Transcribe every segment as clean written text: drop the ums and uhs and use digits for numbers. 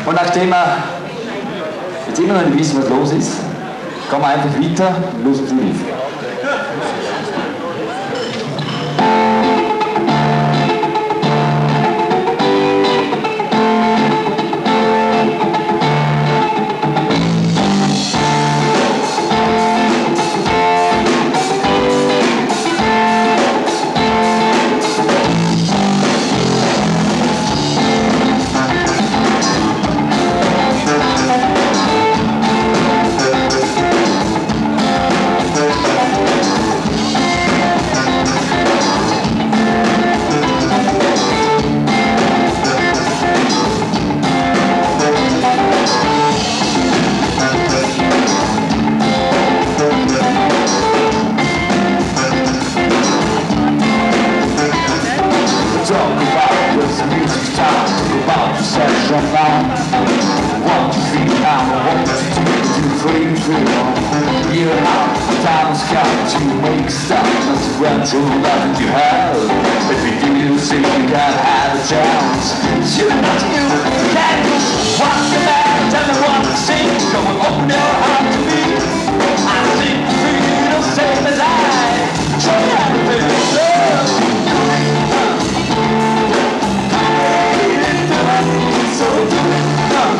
Und nachdem wir jetzt immer noch nicht wissen, was los ist, gehen wir einfach weiter und los mit dem Lied. Your time's come to make stop, not to run through nothing you have. If you do, say you can't have a chance. You're not you, can't walk the man, tell me what to sing. Go and open your heart to me. I think freedom same as I. Show me everything is love. So do it.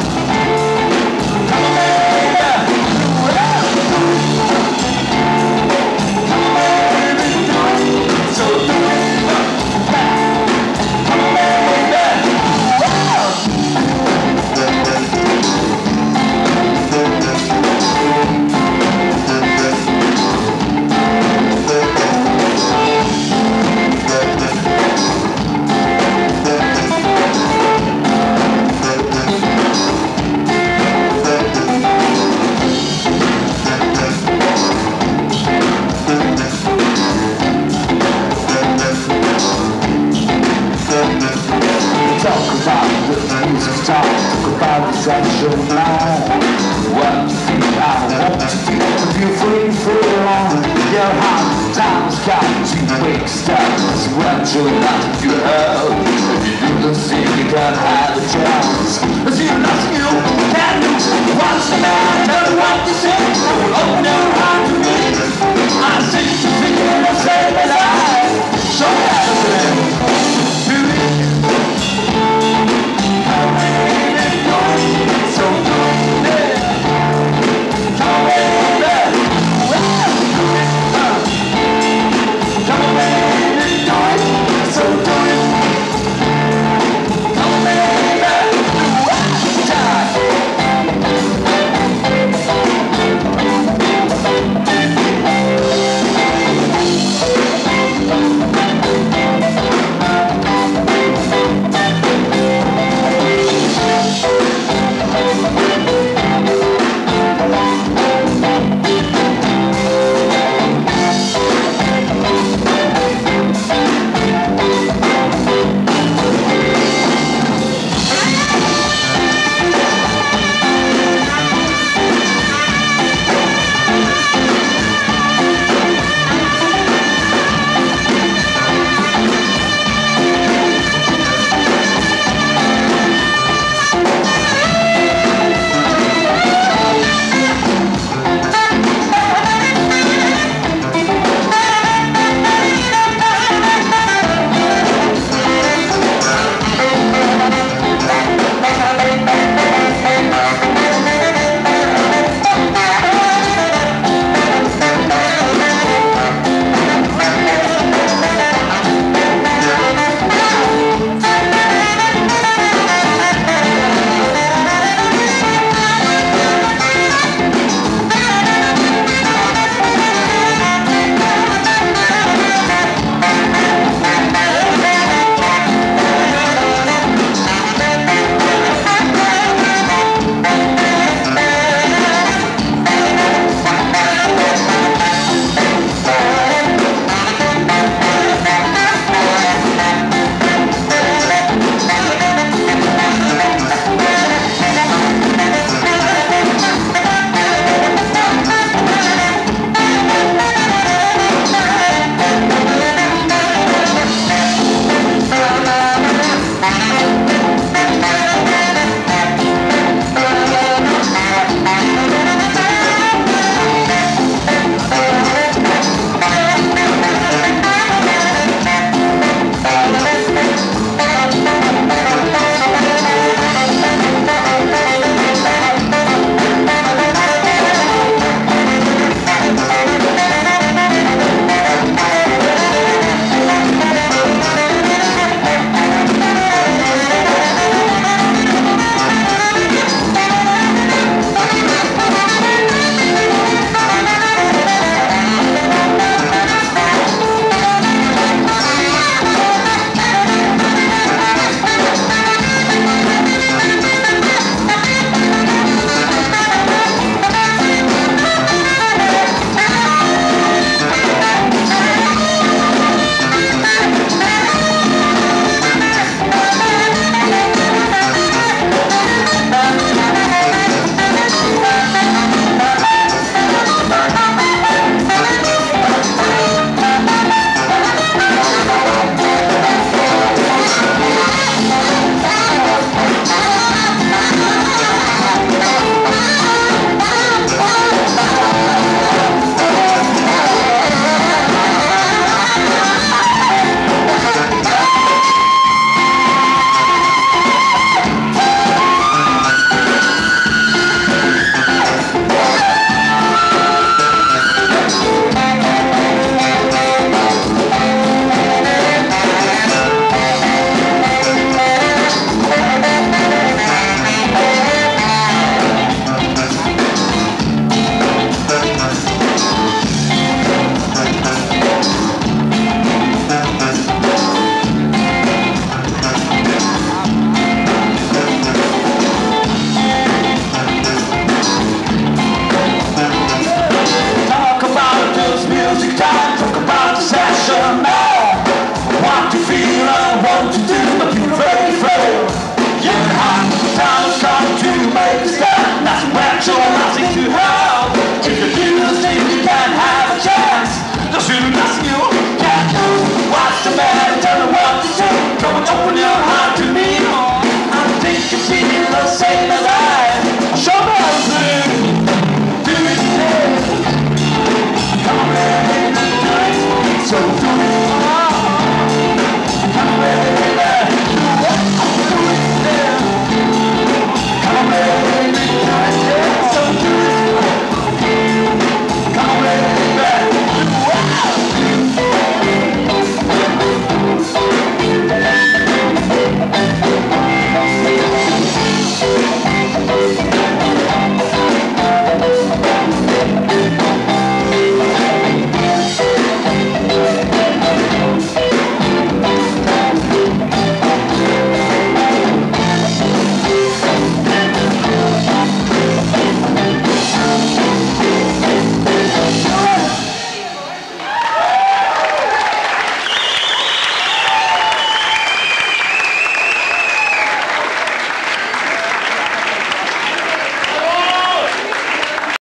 Talk about the sexual line. What you think I want to do if you're free for long. Your heart time's got to wake stop. It's what you're not to have. If you do the thing, you can't have a chance.